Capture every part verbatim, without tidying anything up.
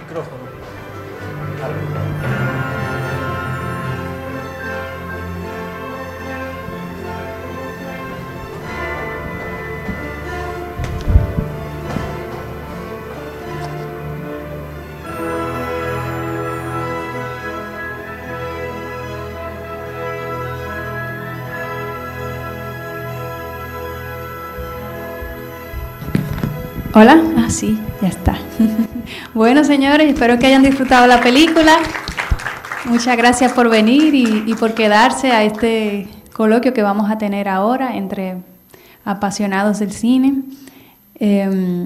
micrófono. Dale. Hola, ah sí, ya está. Bueno, señores, espero que hayan disfrutado la película. Muchas gracias por venir y, y por quedarse a este coloquio que vamos a tener ahora entre apasionados del cine. Eh,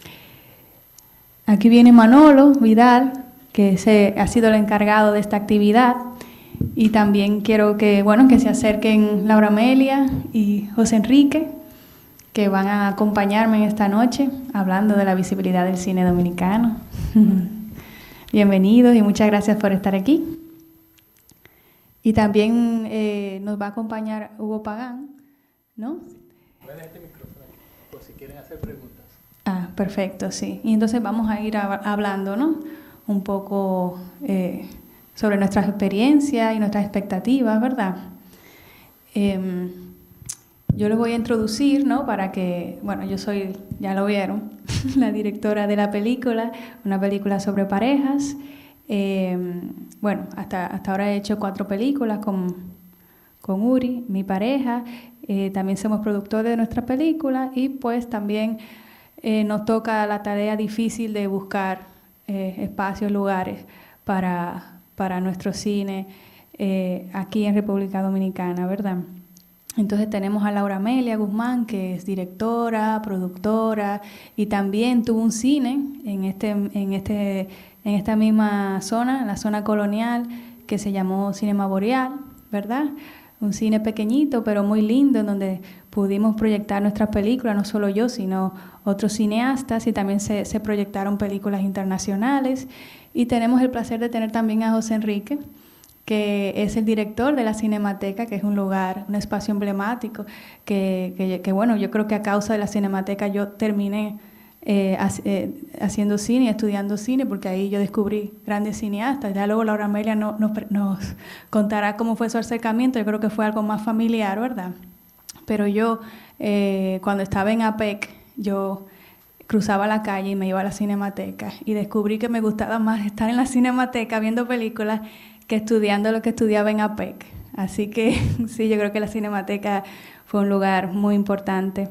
aquí viene Manolo Vidal, que se, ha sido el encargado de esta actividad. Y también quiero que, bueno, que se acerquen Laura Amelia y José Enrique, que van a acompañarme en esta noche hablando de la visibilidad del cine dominicano. Bienvenidos y muchas gracias por estar aquí. Y también eh, nos va a acompañar Hugo Pagán, ¿no? Voy a dejar este micrófono aquí, por si quieren hacer preguntas. Ah, perfecto, sí. Y entonces vamos a ir a, hablando, ¿no? Un poco eh, sobre nuestras experiencias y nuestras expectativas, ¿verdad? Eh, Yo les voy a introducir, ¿no? Para que, bueno, yo soy, ya lo vieron, la directora de la película, una película sobre parejas. Eh, bueno, hasta, hasta ahora he hecho cuatro películas con, con Uri, mi pareja. Eh, también somos productores de nuestra película y pues también eh, nos toca la tarea difícil de buscar eh, espacios, lugares para, para nuestro cine eh, aquí en República Dominicana, ¿verdad? Entonces tenemos a Laura Amelia Guzmán, que es directora, productora y también tuvo un cine en, este, en, este, en esta misma zona, en la zona colonial, que se llamó Cinema Boreal, ¿verdad? Un cine pequeñito pero muy lindo en donde pudimos proyectar nuestras películas, no solo yo, sino otros cineastas, y también se, se proyectaron películas internacionales. Y tenemos el placer de tener también a José Enrique, que es el director de la Cinemateca, que es un lugar, un espacio emblemático, que, que, que bueno, yo creo que a causa de la Cinemateca yo terminé eh, eh, haciendo cine, estudiando cine, porque ahí yo descubrí grandes cineastas. Ya luego Laura Amelia no, nos, nos contará cómo fue su acercamiento, yo creo que fue algo más familiar, ¿verdad? Pero yo, eh, cuando estaba en A P E C, yo cruzaba la calle y me iba a la Cinemateca y descubrí que me gustaba más estar en la Cinemateca viendo películas que estudiando lo que estudiaba en A P E C. Así que sí, yo creo que la Cinemateca fue un lugar muy importante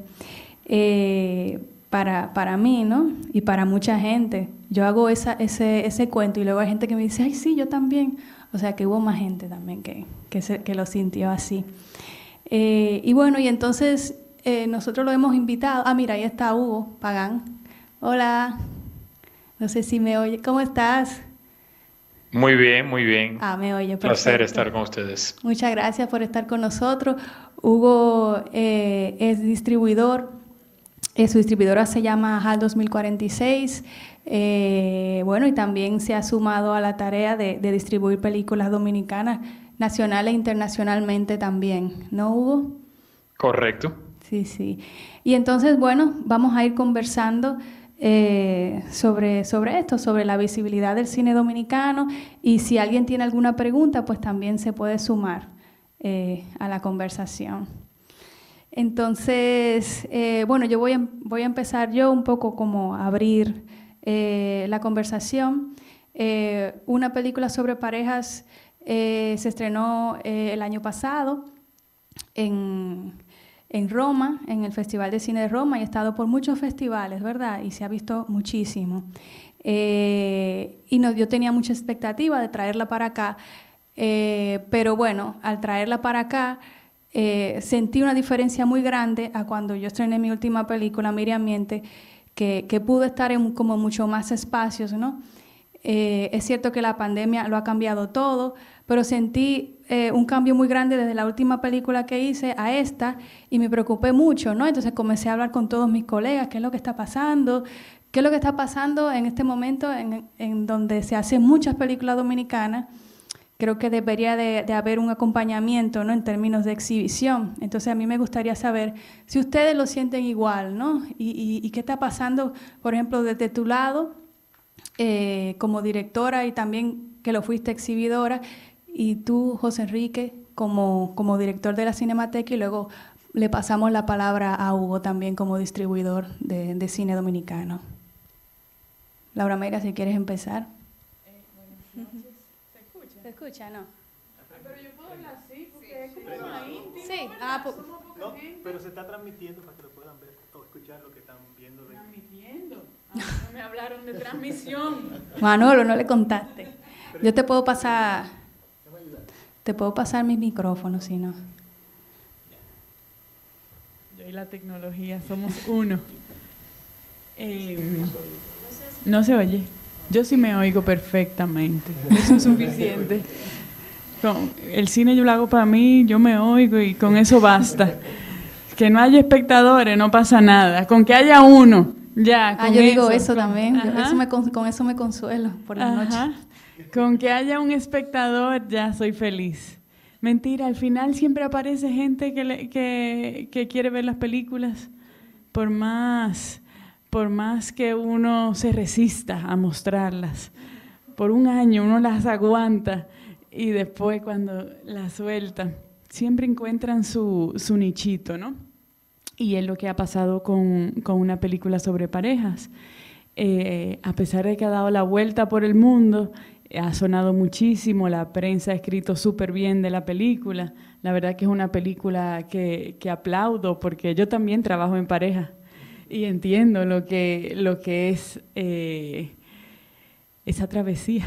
eh, para, para mí, ¿no? Y para mucha gente. Yo hago esa, ese, ese cuento y luego hay gente que me dice, ay, sí, yo también. O sea, que hubo más gente también que, que, se, que lo sintió así. Eh, y bueno, y entonces eh, nosotros lo hemos invitado. Ah, mira, ahí está Hugo Pagán. Hola. No sé si me oye. ¿Cómo estás? Muy bien, muy bien. Ah, me oye, perfecto. Placer estar con ustedes. Muchas gracias por estar con nosotros. Hugo eh, es distribuidor, eh, su distribuidora se llama H A L dos mil cuarenta y seis, eh, bueno, y también se ha sumado a la tarea de, de distribuir películas dominicanas, nacionales e internacionalmente también, ¿no, Hugo? Correcto. Sí, sí. Y entonces, bueno, vamos a ir conversando Eh, sobre, sobre esto, sobre la visibilidad del cine dominicano, y si alguien tiene alguna pregunta, pues también se puede sumar eh, a la conversación. Entonces, eh, bueno, yo voy a, voy a empezar yo un poco como a abrir eh, la conversación. Eh, una película sobre parejas eh, se estrenó eh, el año pasado en... en Roma, en el Festival de Cine de Roma, y he estado por muchos festivales, ¿verdad? Y se ha visto muchísimo. Eh, y no, yo tenía mucha expectativa de traerla para acá, eh, pero bueno, al traerla para acá, eh, sentí una diferencia muy grande a cuando yo estrené mi última película, Miriam Miente, que, que pude estar en como mucho más espacios, ¿no? Eh, es cierto que la pandemia lo ha cambiado todo, pero sentí eh, un cambio muy grande desde la última película que hice a esta y me preocupé mucho, ¿no? Entonces comencé a hablar con todos mis colegas, qué es lo que está pasando, qué es lo que está pasando en este momento en, en donde se hacen muchas películas dominicanas. Creo que debería de, de haber un acompañamiento, ¿no? En términos de exhibición. Entonces a mí me gustaría saber si ustedes lo sienten igual, ¿no? Y, y, y qué está pasando, por ejemplo, desde tu lado, eh, como directora y también que lo fuiste exhibidora, y tú, José Enrique, como, como director de la Cinemateca, y luego le pasamos la palabra a Hugo también como distribuidor de, de cine dominicano. Laura Mayra, si quieres empezar. Eh, buenas noches. ¿Se escucha? ¿Se escucha, no? Ah, pero yo puedo hablar así porque es como más íntimo. Sí, ¿verdad? ah, pues, Somos poca No, gente. pero se está transmitiendo para que lo puedan ver o escuchar lo que están viendo. De... Transmitiendo. Ah, no me hablaron de transmisión. Manolo, no le contaste. Yo te puedo pasar, te puedo pasar mis micrófonos, si no. Yo y la tecnología somos uno. Eh, no se oye. Yo sí me oigo perfectamente. Eso es suficiente. Con el cine yo lo hago para mí, yo me oigo y con eso basta. Que no haya espectadores, no pasa nada. Con que haya uno, ya. Ah, con yo digo eso eso también. Yo Ajá. eso me, con, con eso me consuelo por la Ajá. noche. Con que haya un espectador, ya soy feliz. Mentira, al final siempre aparece gente que, le, que, que quiere ver las películas, por más, por más que uno se resista a mostrarlas. Por un año uno las aguanta y después cuando las suelta, siempre encuentran su, su nichito, ¿no? Y es lo que ha pasado con, con una película sobre parejas. Eh, a pesar de que ha dado la vuelta por el mundo, ha sonado muchísimo, la prensa ha escrito súper bien de la película. La verdad que es una película que, que aplaudo porque yo también trabajo en pareja y entiendo lo que, lo que es eh, esa travesía.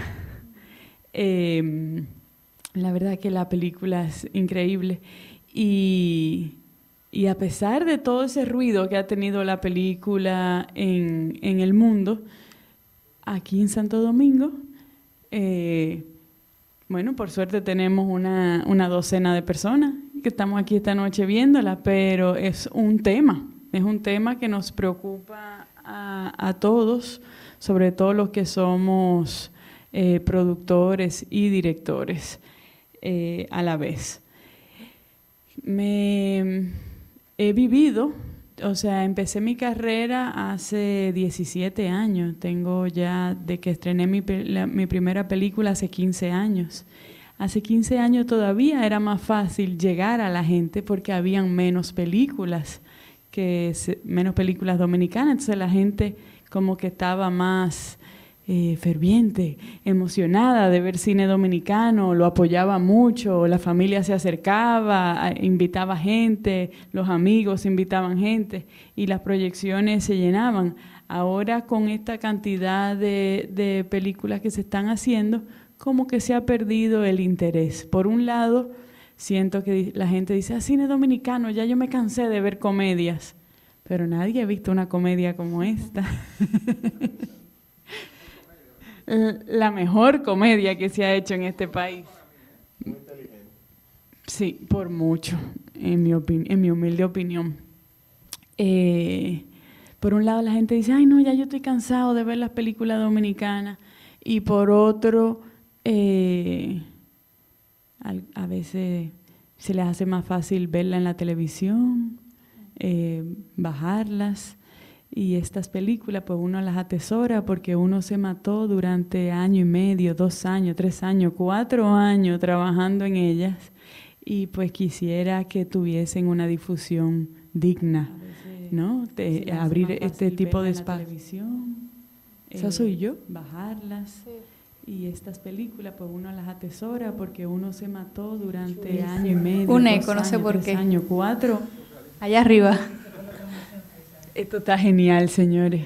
Eh, la verdad que la película es increíble y, y a pesar de todo ese ruido que ha tenido la película en, en el mundo, aquí en Santo Domingo, Eh, bueno, por suerte tenemos una, una docena de personas que estamos aquí esta noche viéndola, pero es un tema, es un tema que nos preocupa a, a todos, sobre todo los que somos eh, productores y directores eh, a la vez. Me he vivido, o sea, empecé mi carrera hace diecisiete años, tengo ya de que estrené mi, la, mi primera película hace quince años. Hace quince años todavía era más fácil llegar a la gente porque habían menos películas, que se, menos películas dominicanas, entonces la gente como que estaba más eh, ferviente, emocionada de ver cine dominicano, lo apoyaba mucho, la familia se acercaba, invitaba gente, los amigos invitaban gente y las proyecciones se llenaban. Ahora con esta cantidad de, de películas que se están haciendo, como que se ha perdido el interés. Por un lado, siento que la gente dice, ah, cine dominicano, ya yo me cansé de ver comedias, pero nadie ha visto una comedia como esta. La mejor comedia que se ha hecho en este país. Muy inteligente. Sí, por mucho, en mi, opin- en mi humilde opinión. Eh, por un lado la gente dice, ay no, ya yo estoy cansado de ver las películas dominicanas. Y por otro, eh, a, a veces se les hace más fácil verla en la televisión, eh, bajarlas. Y estas películas, pues uno las atesora porque uno se mató durante año y medio, dos años, tres años, cuatro años trabajando en ellas y pues quisiera que tuviesen una difusión digna, ¿no? De abrir este tipo de espacios. Esa soy yo, bajarlas. Y estas películas, pues uno las atesora porque uno se mató durante año y medio, Un dos eco, no sé años, por tres qué. años, cuatro. Allá arriba. Esto está genial, señores.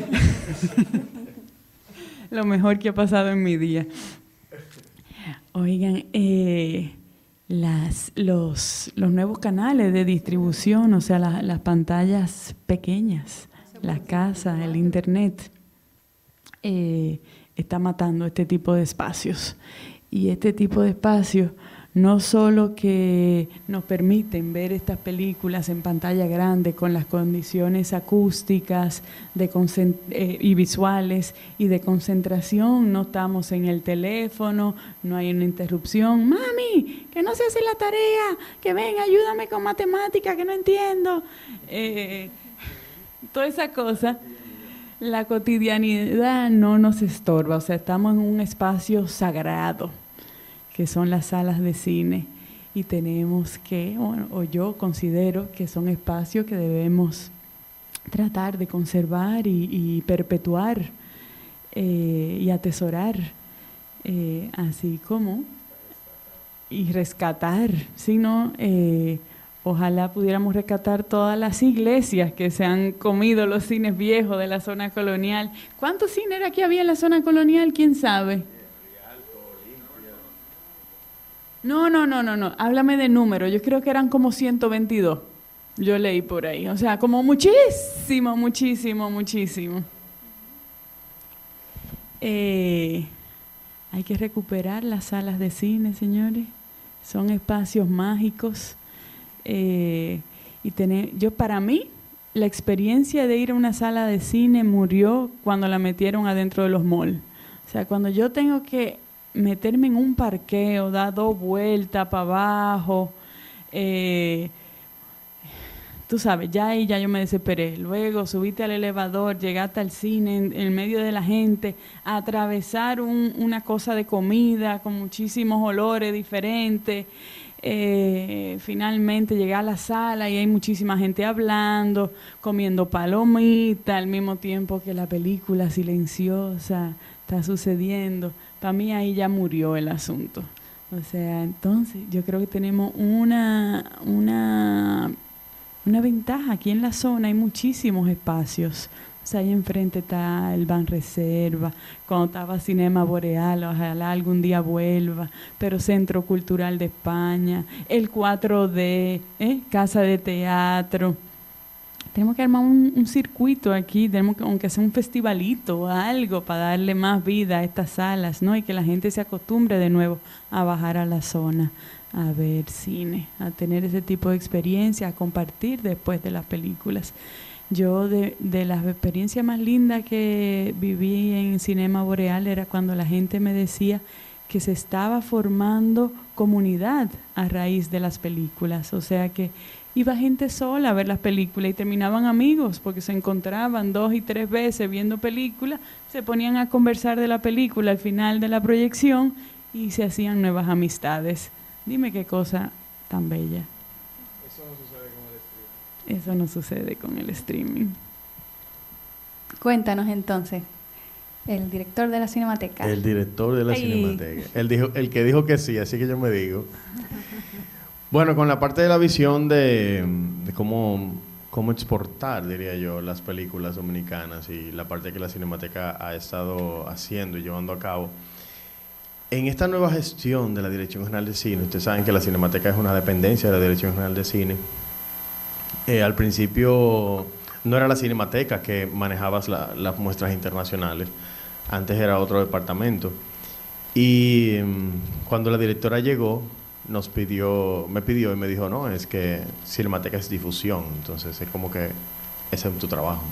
Lo mejor que ha pasado en mi día. Oigan, eh, las, los, los nuevos canales de distribución, o sea, la, las pantallas pequeñas, las casas, el internet, eh, está matando este tipo de espacios. Y este tipo de espacios no solo que nos permiten ver estas películas en pantalla grande con las condiciones acústicas de concent- eh, y visuales y de concentración, no estamos en el teléfono, no hay una interrupción, mami, que no se hace la tarea, que ven, ayúdame con matemática, que no entiendo, eh, toda esa cosa. la cotidianidad no nos estorba, o sea, estamos en un espacio sagrado, que son las salas de cine, y tenemos que, bueno, o yo considero que son espacios que debemos tratar de conservar y, y perpetuar eh, y atesorar, eh, así como y rescatar, sino eh, ojalá pudiéramos rescatar todas las iglesias que se han comido los cines viejos de la zona colonial. ¿Cuántos cines era que había en la zona colonial? ¿Quién sabe? No, no, no, no, no. Háblame de número. Yo creo que eran como ciento veintidós. Yo leí por ahí. O sea, como muchísimo, muchísimo, muchísimo. Eh, hay que recuperar las salas de cine, señores. Son espacios mágicos. Eh, y tener, yo para mí, la experiencia de ir a una sala de cine murió cuando la metieron adentro de los malls. O sea, cuando yo tengo que meterme en un parqueo, dar dos vueltas para abajo, eh, tú sabes, ya ahí ya yo me desesperé. Luego subiste al elevador, llegaste al cine en, en medio de la gente, a atravesar un, una cosa de comida con muchísimos olores diferentes. Eh, finalmente llegué a la sala y hay muchísima gente hablando, comiendo palomitas al mismo tiempo que la película silenciosa está sucediendo. Para mí ahí ya murió el asunto. O sea, entonces yo creo que tenemos una, una, una ventaja aquí en la zona. Hay muchísimos espacios. O sea, ahí enfrente está el Banreserva, cuando estaba Cinema Boreal, ojalá algún día vuelva, pero Centro Cultural de España, el cuatro D, ¿eh? Casa de Teatro. Tenemos que armar un, un circuito aquí, tenemos que, aunque sea un festivalito o algo para darle más vida a estas salas, ¿no? Y que la gente se acostumbre de nuevo a bajar a la zona, a ver cine, a tener ese tipo de experiencia, a compartir después de las películas. Yo de, de las experiencias más lindas que viví en Cinema Boreal era cuando la gente me decía que se estaba formando comunidad a raíz de las películas, o sea que iba gente sola a ver las películas y terminaban amigos porque se encontraban dos y tres veces viendo películas, se ponían a conversar de la película al final de la proyección y se hacían nuevas amistades. Dime qué cosa tan bella. Eso no sucede con el streaming. Eso no sucede con el streaming. Cuéntanos entonces, el director de la Cinemateca. El director de la Ay. Cinemateca. El, dijo, el que dijo que sí, así que yo me digo. Bueno, con la parte de la visión de, de cómo, cómo exportar, diría yo, las películas dominicanas y la parte que la Cinemateca ha estado haciendo y llevando a cabo. En esta nueva gestión de la Dirección General de Cine, ustedes saben que la Cinemateca es una dependencia de la Dirección General de Cine. Eh, al principio no era la Cinemateca que manejaba la, las muestras internacionales, antes era otro departamento. Y um, cuando la directora llegó, nos pidió, me pidió y me dijo, no, es que Cinemateca es difusión, entonces es como que ese es tu trabajo.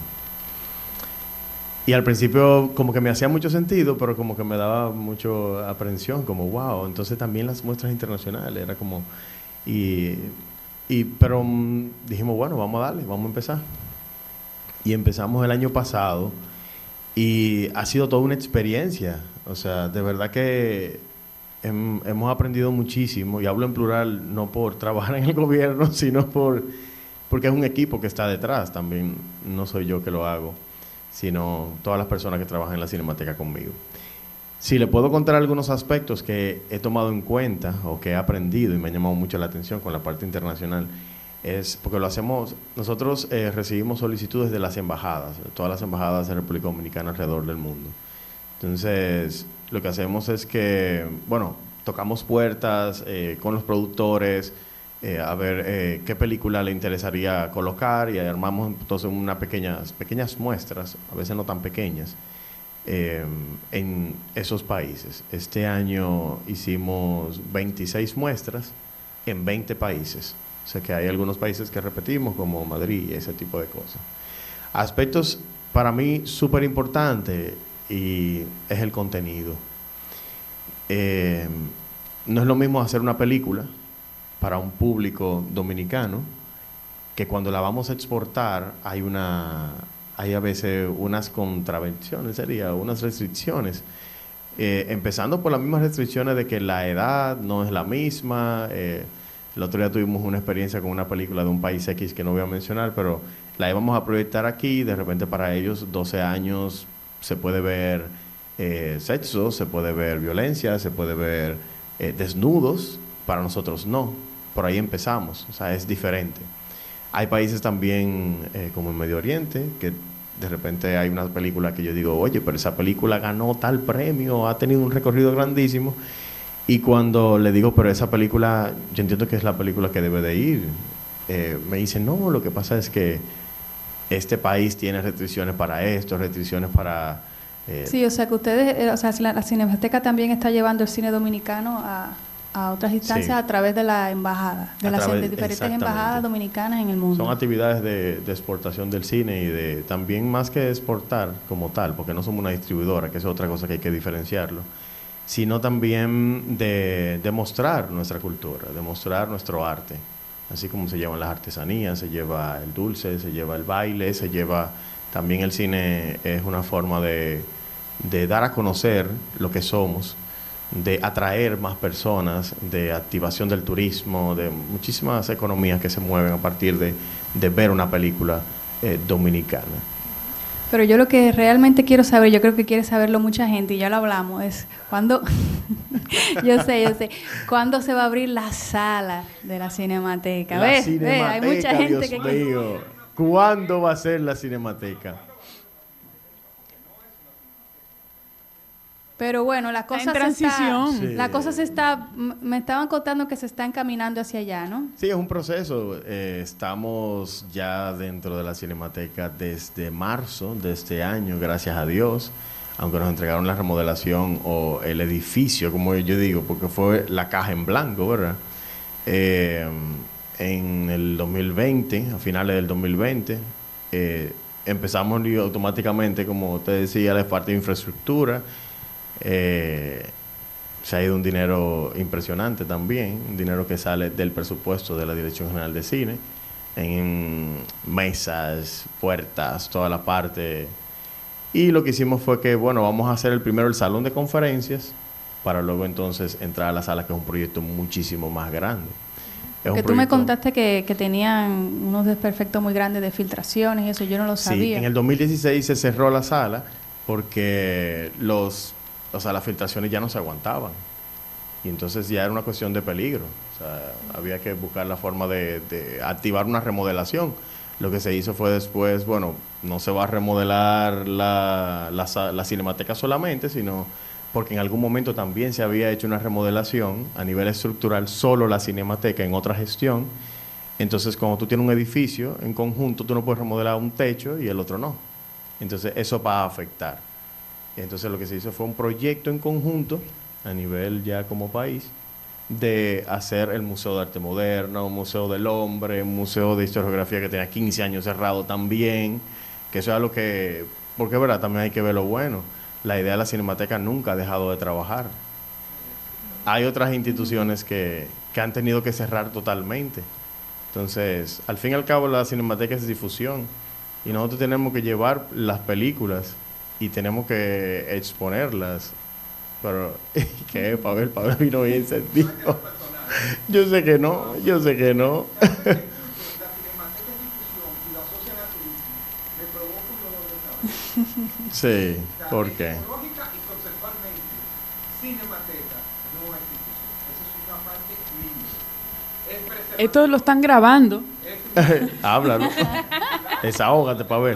Y al principio como que me hacía mucho sentido, pero como que me daba mucha aprensión, como wow, entonces también las muestras internacionales, era como, y, y pero um, dijimos, bueno, vamos a darle, vamos a empezar. Y empezamos el año pasado y ha sido toda una experiencia, o sea, de verdad que hemos aprendido muchísimo, y hablo en plural no por trabajar en el gobierno, sino por porque es un equipo que está detrás también, no soy yo que lo hago, sino todas las personas que trabajan en la Cinemateca conmigo. Si le puedo contar algunos aspectos que he tomado en cuenta o que he aprendido y me ha llamado mucho la atención con la parte internacional, es porque lo hacemos, nosotros eh, recibimos solicitudes de las embajadas, de todas las embajadas de República Dominicana alrededor del mundo. Entonces, lo que hacemos es que, bueno, tocamos puertas eh, con los productores, eh, a ver eh, qué película le interesaría colocar, y armamos entonces unas pequeñas, pequeñas muestras, a veces no tan pequeñas, eh, en esos países. Este año hicimos veintiséis muestras en veinte países. O sea que hay algunos países que repetimos, como Madrid y ese tipo de cosas. Aspectos para mí súper importantes, y es el contenido. Eh, no es lo mismo hacer una película para un público dominicano que cuando la vamos a exportar hay una, hay a veces unas contravenciones, sería, unas restricciones. Eh, empezando por las mismas restricciones de que la edad no es la misma. Eh, el otro día tuvimos una experiencia con una película de un país X que no voy a mencionar, pero la íbamos a proyectar aquí. De repente para ellos, doce años, se puede ver eh, sexo, se puede ver violencia, se puede ver eh, desnudos. Para nosotros no. Por ahí empezamos. O sea, es diferente. Hay países también eh, como en Medio Oriente que de repente hay una película que yo digo, oye, pero esa película ganó tal premio, ha tenido un recorrido grandísimo. Y cuando le digo, pero esa película, yo entiendo que es la película que debe de ir, eh, me dicen, no, lo que pasa es que este país tiene restricciones para esto, restricciones para... Eh, sí, o sea que ustedes, eh, o sea, la, la Cinemateca también está llevando el cine dominicano a, a otras instancias sí. a través de la embajada, de a las través, de diferentes embajadas dominicanas en el mundo. Son actividades de, de exportación del cine y de también más que exportar como tal, porque no somos una distribuidora, que es otra cosa que hay que diferenciarlo, sino también de, de mostrar nuestra cultura, de mostrar nuestro arte, así como se llevan las artesanías, se lleva el dulce, se lleva el baile, se lleva también el cine, es una forma de, de dar a conocer lo que somos, de atraer más personas, de activación del turismo, de muchísimas economías que se mueven a partir de, de ver una película eh, dominicana. Pero yo lo que realmente quiero saber, yo creo que quiere saberlo mucha gente, y ya lo hablamos, es cuándo, yo sé, yo sé, cuándo se va a abrir la sala de la Cinemateca. La ¿Ves? Cinemateca, ¿Ves? Hay mucha gente Dios que... mío. ¿Cuándo va a ser la Cinemateca? Pero bueno, la cosa en transición. se está, Sí. la cosa se está, me estaban contando que se está encaminando hacia allá, ¿no? Sí, es un proceso. Eh, estamos ya dentro de la Cinemateca desde marzo de este año, gracias a Dios, aunque nos entregaron la remodelación o el edificio, como yo digo, porque fue la caja en blanco, ¿verdad? Eh, en el dos mil veinte, a finales del dos mil veinte, eh, empezamos y automáticamente, como te decía, la parte de infraestructura. Eh, se ha ido un dinero impresionante también, un dinero que sale del presupuesto de la Dirección General de Cine, en mesas, puertas, toda la parte. Y lo que hicimos fue que, bueno, vamos a hacer el primero el salón de conferencias, para luego entonces entrar a la sala, que es un proyecto muchísimo más grande. Es que tú me contaste que, que tenían unos desperfectos muy grandes de filtraciones y eso, yo no lo sabía. Sí, en el dos mil dieciséis se cerró la sala porque los... O sea, las filtraciones ya no se aguantaban. Y entonces ya era una cuestión de peligro. O sea, había que buscar la forma de, de activar una remodelación. Lo que se hizo fue después, bueno, no se va a remodelar la, la, la Cinemateca solamente, sino porque en algún momento también se había hecho una remodelación a nivel estructural, solo la Cinemateca en otra gestión. Entonces, cuando tú tienes un edificio en conjunto, tú no puedes remodelar un techo y el otro no. Entonces, eso va a afectar. Entonces lo que se hizo fue un proyecto en conjunto, a nivel ya como país, de hacer el Museo de Arte Moderno, un Museo del Hombre, un Museo de Historiografía que tenía quince años cerrado también, que eso es algo que, porque es verdad, también hay que ver lo bueno. La idea de la Cinemateca nunca ha dejado de trabajar. Hay otras instituciones que, que han tenido que cerrar totalmente. Entonces, al fin y al cabo, la Cinemateca es difusión, y nosotros tenemos que llevar las películas y tenemos que exponerlas. Pero, ¿qué? Pavel, Pavel vino bien sentido. Yo sé que no, yo sé que no. Sí, ¿por qué? Esto lo están grabando. Háblalo. Desahógate, Pavel.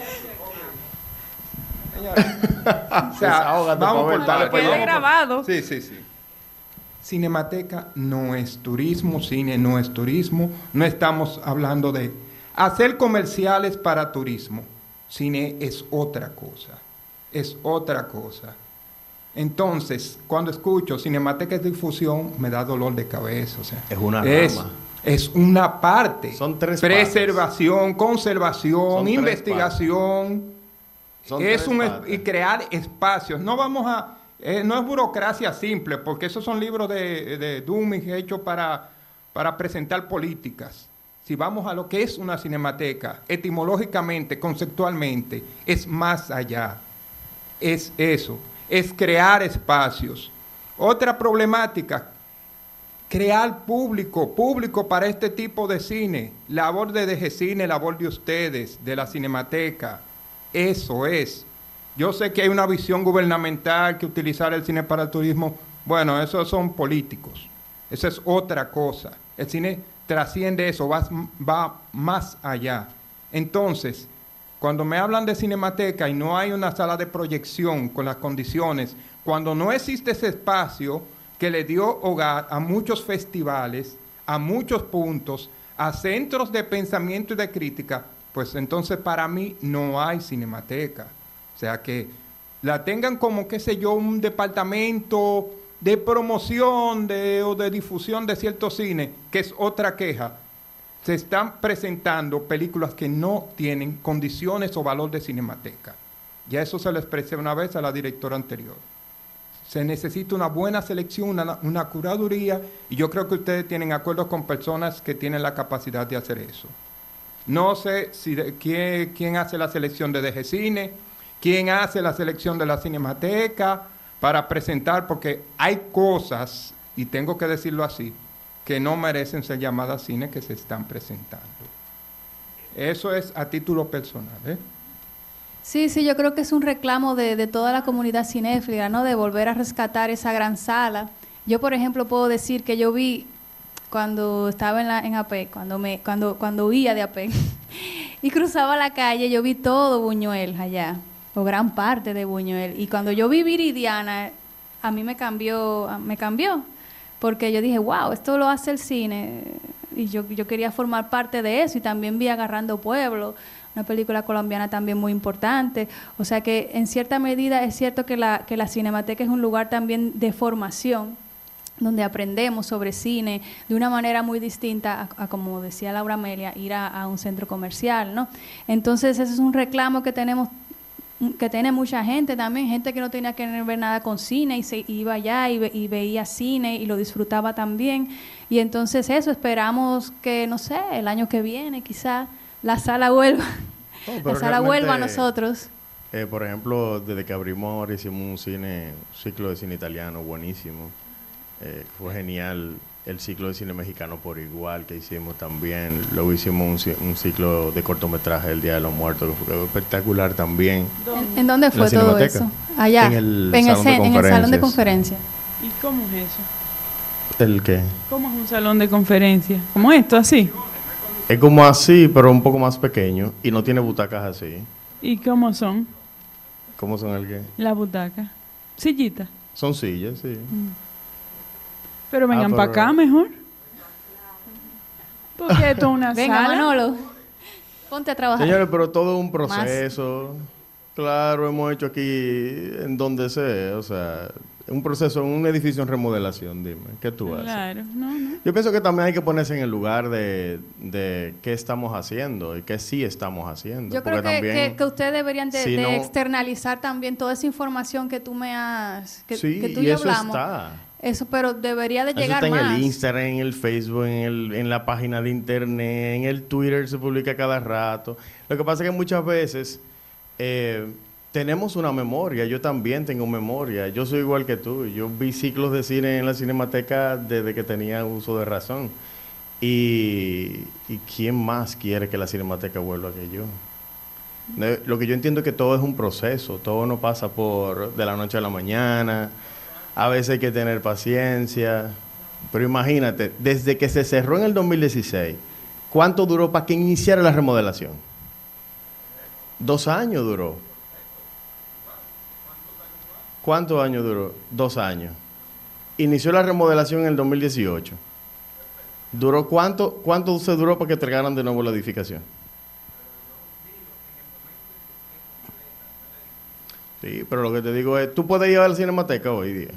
O sea, vamos por Pavel, queda grabado. Sí, sí, sí. Cinemateca no es turismo, cine no es turismo. No estamos hablando de hacer comerciales para turismo. Cine es otra cosa. Es otra cosa. Entonces, cuando escucho Cinemateca es difusión, me da dolor de cabeza. O sea, es una es, rama. Es una parte. Son tres Preservación, partes. conservación, Son investigación. Son es un es, partes. y crear espacios. No vamos a... Eh, no es burocracia simple, porque esos son libros de, de Dummies hechos para, para presentar políticas. si vamos a lo que es una cinemateca, etimológicamente, conceptualmente, es más allá. Es eso, es crear espacios. Otra problemática, crear público, público para este tipo de cine. Labor de DGCine, labor de ustedes, de la Cinemateca. Eso es. Yo sé que hay una visión gubernamental que utilizar el cine para el turismo. Bueno, esos son políticos. Eso es otra cosa. El cine trasciende eso, va, va más allá. Entonces, cuando me hablan de Cinemateca y no hay una sala de proyección con las condiciones, cuando no existe ese espacio que le dio hogar a muchos festivales, a muchos puntos, a centros de pensamiento y de crítica, pues entonces para mí no hay Cinemateca. O sea, que la tengan como, qué sé yo, un departamento de promoción de, o de difusión de cierto cine, que es otra queja. Se están presentando películas que no tienen condiciones o valor de Cinemateca. Ya eso se lo expresé una vez a la directora anterior. Se necesita una buena selección, una, una curaduría, y yo creo que ustedes tienen acuerdos con personas que tienen la capacidad de hacer eso. No sé si de, quién, quién hace la selección de DGCine, quién hace la selección de la Cinemateca para presentar, porque hay cosas, y tengo que decirlo así, que no merecen ser llamadas cine que se están presentando. Eso es a título personal, ¿eh? Sí, sí, yo creo que es un reclamo de, de toda la comunidad cinéfila, ¿no? De volver a rescatar esa gran sala. Yo, por ejemplo, puedo decir que yo vi cuando estaba en, la, en A P E C, cuando, me, cuando, cuando huía de A P E C, y cruzaba la calle, yo vi todo Buñuel allá, o gran parte de Buñuel. Y cuando yo vi Viridiana, a mí me cambió, me cambió, porque yo dije, wow, esto lo hace el cine, y yo, yo quería formar parte de eso, y también vi Agarrando Pueblo, una película colombiana también muy importante. O sea que en cierta medida es cierto que la, que la Cinemateca es un lugar también de formación, donde aprendemos sobre cine de una manera muy distinta a, a como decía Laura Amelia, ir a, a un centro comercial, ¿no? Entonces ese es un reclamo que tenemos, que tiene mucha gente también, gente que no tenía que ver nada con cine y se iba allá y, ve, y veía cine y lo disfrutaba también. Y entonces eso, esperamos que, no sé, el año que viene quizá la sala vuelva, oh, la sala vuelva a nosotros. Eh, por ejemplo, desde que abrimos ahora hicimos un cine, un ciclo de cine italiano buenísimo. Eh, fue genial el ciclo de cine mexicano por igual que hicimos también. Luego hicimos un, un ciclo de cortometraje El Día de los Muertos, que fue espectacular también. ¿En, ¿en dónde fue todo eso? Allá, en el, en, el, en el salón de conferencias. ¿Y cómo es eso? ¿El qué? ¿Cómo es un salón de conferencias? ¿Como esto, así? Es como así, pero un poco más pequeño y no tiene butacas así. ¿Y cómo son? ¿Cómo son el qué? Las butacas. Sillitas. Son sillas, sí. Mm. Pero vengan ah, pero... para acá mejor. Porque esto es una Venga, sala. Manolo, ponte a trabajar. Señores, pero todo es un proceso. Más. Claro, hemos hecho aquí en donde sea, o sea, un proceso, un edificio en remodelación, dime, ¿qué tú haces? Claro, no, no. Yo pienso que también hay que ponerse en el lugar de, de qué estamos haciendo y qué sí estamos haciendo. Yo creo que, también, que, que ustedes deberían de, si de no, externalizar también toda esa información que tú me has, que, sí, que tú y, y eso hablamos. Está. Eso, pero debería de eso llegar está más. en el Instagram, en el Facebook, en, el, en la página de internet, en el Twitter se publica cada rato. Lo que pasa es que muchas veces eh, tenemos una memoria. Yo también tengo memoria. Yo soy igual que tú. Yo vi ciclos de cine en la Cinemateca desde que tenía uso de razón. Y, y ¿quién más quiere que la Cinemateca vuelva que yo? Lo que yo entiendo es que todo es un proceso. Todo no pasa por de la noche a la mañana. A veces hay que tener paciencia. Pero imagínate, desde que se cerró en el dos mil dieciséis, ¿cuánto duró para que iniciara la remodelación? Dos años duró. ¿Cuántos años duró? Dos años. Inició la remodelación en el dos mil dieciocho. ¿Duró cuánto, cuánto se duró para que entregaran de nuevo la edificación? Sí, pero lo que te digo es, ¿tú puedes ir a la Cinemateca hoy día?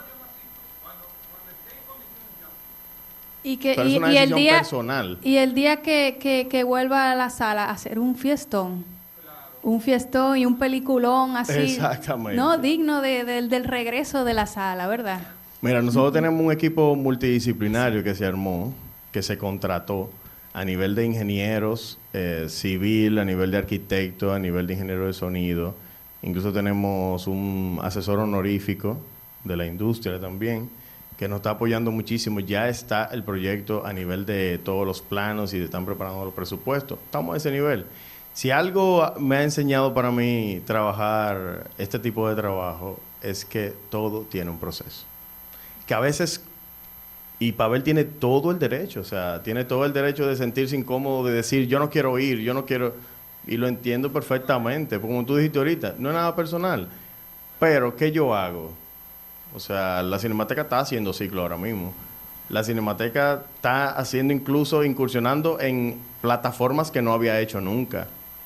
Y, que, pero y, es una y el día personal. Y el día que, que, que vuelva a la sala a hacer un fiestón, un fiestón y un peliculón así, exactamente, no digno de, de, del regreso de la sala, ¿verdad? Mira, nosotros tenemos un equipo multidisciplinario que se armó, que se contrató a nivel de ingenieros, eh, civil, a nivel de arquitecto, a nivel de ingeniero de sonido. Incluso tenemos un asesor honorífico de la industria también, que nos está apoyando muchísimo. Ya está el proyecto a nivel de todos los planos y están preparando los presupuestos. Estamos a ese nivel. Si algo me ha enseñado para mí trabajar este tipo de trabajo, es que todo tiene un proceso. Que a veces, y Pavel tiene todo el derecho, o sea, tiene todo el derecho de sentirse incómodo, de decir, yo no quiero ir, yo no quiero, y lo entiendo perfectamente, como tú dijiste ahorita, no es nada personal, pero ¿qué yo hago? O sea, la Cinemateca está haciendo ciclo ahora mismo. La Cinemateca está haciendo incluso, incursionando en plataformas que no había hecho nunca,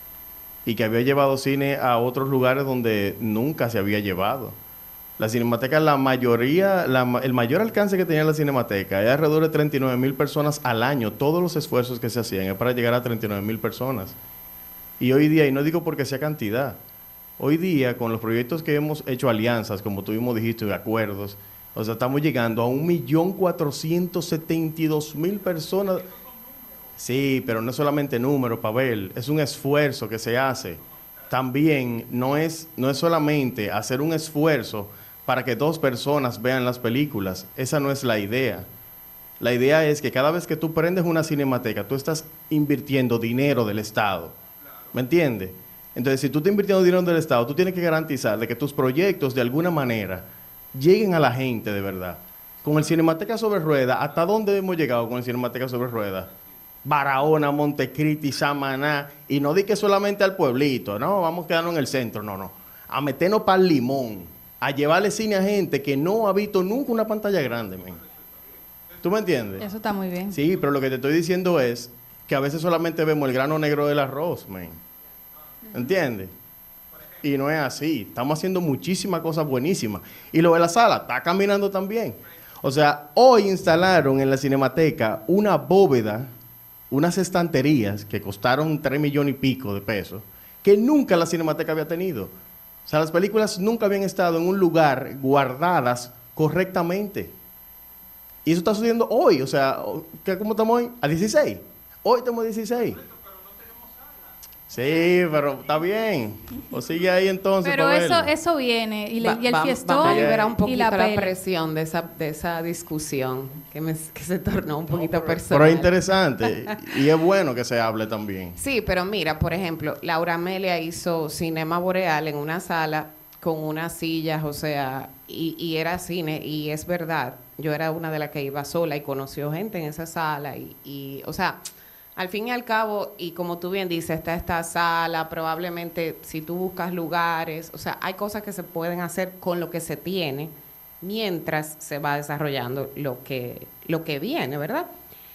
y que había llevado cine a otros lugares donde nunca se había llevado. La Cinemateca, la mayoría, la, el mayor alcance que tenía la Cinemateca era alrededor de treinta y nueve mil personas al año. Todos los esfuerzos que se hacían es para llegar a treinta y nueve mil personas. Y hoy día, y no digo porque sea cantidad, hoy día con los proyectos que hemos hecho alianzas, como tú mismo dijiste, de acuerdos, o sea, estamos llegando a un millón cuatrocientos setenta y dos mil personas. Sí, pero no es solamente número, Pavel, es un esfuerzo que se hace. También no es, no es solamente hacer un esfuerzo para que dos personas vean las películas. Esa no es la idea. La idea es que cada vez que tú prendes una cinemateca, tú estás invirtiendo dinero del Estado. ¿Me entiendes? Entonces, si tú estás invirtiendo dinero del Estado, tú tienes que garantizar de que tus proyectos, de alguna manera, lleguen a la gente de verdad. Con el Cinemateca sobre Ruedas, ¿hasta dónde hemos llegado con el Cinemateca sobre Ruedas? Barahona, Montecristi, Samaná, y no di que solamente al pueblito, no, vamos a quedarnos en el centro, no, no. A meternos para el Limón, a llevarle cine a gente que no ha visto nunca una pantalla grande, men. ¿Tú me entiendes? Eso está muy bien. Sí, pero lo que te estoy diciendo es que a veces solamente vemos el grano negro del arroz, men. ¿Entiendes? Y no es así. Estamos haciendo muchísimas cosas buenísimas. Y lo de la sala está caminando también. O sea, hoy instalaron en la Cinemateca una bóveda, unas estanterías que costaron tres millones y pico de pesos, que nunca la Cinemateca había tenido. O sea, las películas nunca habían estado en un lugar guardadas correctamente. Y eso está sucediendo hoy. O sea, ¿cómo estamos hoy? A dieciséis. Hoy estamos a dieciséis. Sí, pero está bien. O sigue ahí entonces. Pero para eso verlo. eso viene. Y, le, Va- y el va- fiestón Vamos a liberar un y poquito la, la, peli. presión de esa, de esa discusión que, me, que se tornó un poquito Pero personal. es interesante. y es bueno que se hable también. Sí, pero mira, por ejemplo, Laura Amelia hizo Cinema Boreal en una sala con unas sillas, o sea, y, y era cine, y es verdad, yo era una de las que iba sola y conoció gente en esa sala, y, y o sea, al fin y al cabo, y como tú bien dices, está esta sala, probablemente si tú buscas lugares, o sea, hay cosas que se pueden hacer con lo que se tiene mientras se va desarrollando lo que, lo que viene, ¿verdad?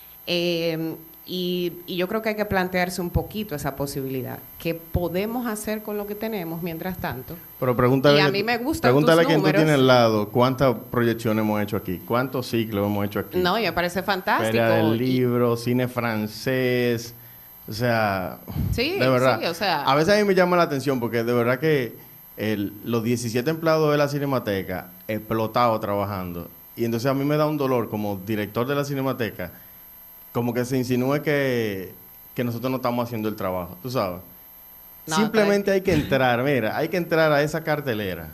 Eh, y, y yo creo que hay que plantearse un poquito esa posibilidad. ¿Qué podemos hacer con lo que tenemos mientras tanto? Pero pregúntale, Y a que- mí me gustan pregúntale tus a quien tú números. tienes al lado cuántas proyecciones hemos hecho aquí, cuántos ciclos hemos hecho aquí. No, y me parece fantástico. Feria del Y- libro, cine francés, o sea, Sí, de verdad. sí, o sea- A veces a mí me llama la atención porque de verdad que el, los diecisiete empleados de la Cinemateca explotados trabajando. Y entonces a mí me da un dolor como director de la Cinemateca, como que se insinúe que, que nosotros no estamos haciendo el trabajo, tú sabes. No, Simplemente hay que entrar, mira, hay que entrar a esa cartelera,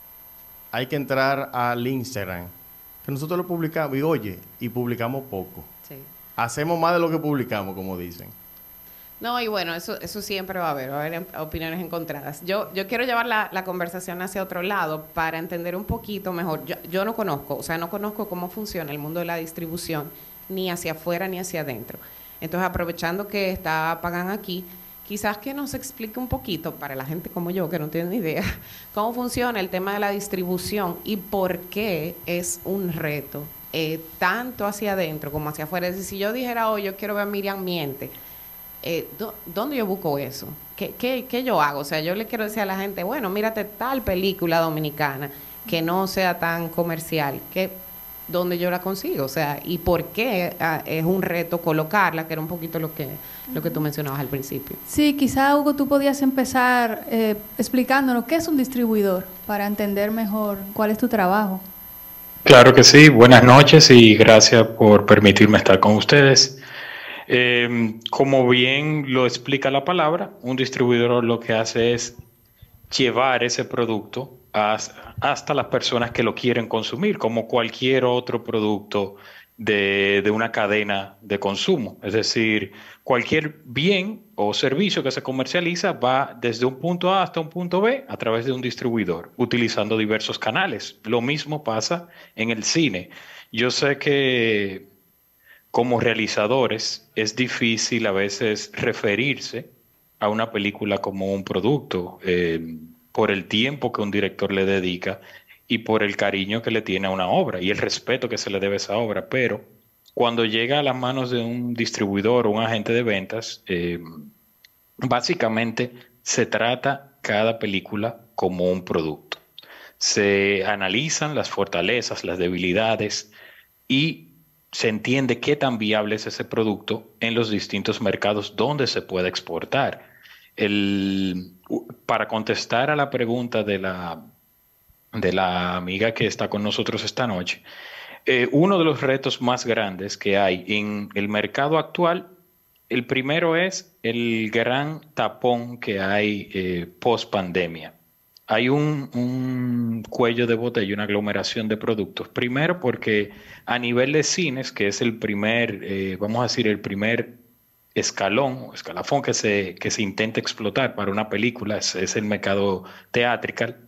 hay que entrar al Instagram, que nosotros lo publicamos, y oye, y publicamos poco. Sí. Hacemos más de lo que publicamos, como dicen. No, y bueno, eso, eso siempre va a haber, va a haber em- opiniones encontradas. Yo, yo quiero llevar la, la conversación hacia otro lado para entender un poquito mejor. Yo, yo no conozco, o sea, no conozco cómo funciona el mundo de la distribución, ni hacia afuera ni hacia adentro. Entonces, aprovechando que está Pagan aquí, quizás que nos explique un poquito, para la gente como yo, que no tiene ni idea, cómo funciona el tema de la distribución y por qué es un reto, eh, tanto hacia adentro como hacia afuera. Es decir, si yo dijera, oh, yo quiero ver Miriam Miente, eh, ¿dó- ¿dónde yo busco eso? ¿Qué, qué, ¿Qué yo hago? O sea, yo le quiero decir a la gente, bueno, mírate tal película dominicana que no sea tan comercial, que ¿dónde yo la consigo? O sea, ¿y por qué ah, es un reto colocarla? Que era un poquito lo que, lo que tú mencionabas al principio. Sí, quizá, Hugo, tú podías empezar eh, explicándonos qué es un distribuidor para entender mejor cuál es tu trabajo. Claro que sí, buenas noches y gracias por permitirme estar con ustedes. Eh, como bien lo explica la palabra, un distribuidor lo que hace es llevar ese producto has- hasta las personas que lo quieren consumir, como cualquier otro producto de, de una cadena de consumo. Es decir, cualquier bien o servicio que se comercializa va desde un punto A hasta un punto B a través de un distribuidor, utilizando diversos canales. Lo mismo pasa en el cine. Yo sé que como realizadores es difícil a veces referirse a una película como un producto, eh, por el tiempo que un director le dedica y por el cariño que le tiene a una obra y el respeto que se le debe a esa obra. Pero cuando llega a las manos de un distribuidor o un agente de ventas, eh, básicamente se trata cada película como un producto. Se analizan las fortalezas, las debilidades y se entiende qué tan viable es ese producto en los distintos mercados donde se puede exportar. El, para contestar a la pregunta de la, de la amiga que está con nosotros esta noche, eh, uno de los retos más grandes que hay en el mercado actual, el primero es el gran tapón que hay eh, post pandemia. Hay un, un cuello de botella, una aglomeración de productos. Primero porque a nivel de cines, que es el primer, eh, vamos a decir, el primer escalón o escalafón que se, que se intenta explotar para una película, es, es el mercado teatrical,